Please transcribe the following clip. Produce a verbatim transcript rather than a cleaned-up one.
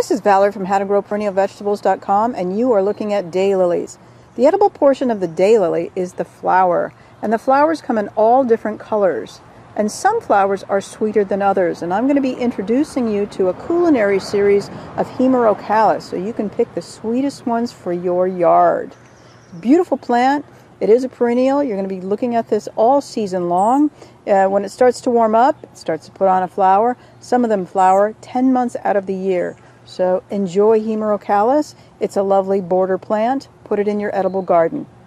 This is Valerie from how to grow perennial vegetables dot com, and you are looking at daylilies. The edible portion of the daylily is the flower, and the flowers come in all different colors. And some flowers are sweeter than others, and I'm going to be introducing you to a culinary series of hemerocalis, so you can pick the sweetest ones for your yard. Beautiful plant. It is a perennial. You're going to be looking at this all season long. Uh, when it starts to warm up, it starts to put on a flower. Some of them flower ten months out of the year. So enjoy hemerocalis. It's a lovely border plant. Put it in your edible garden.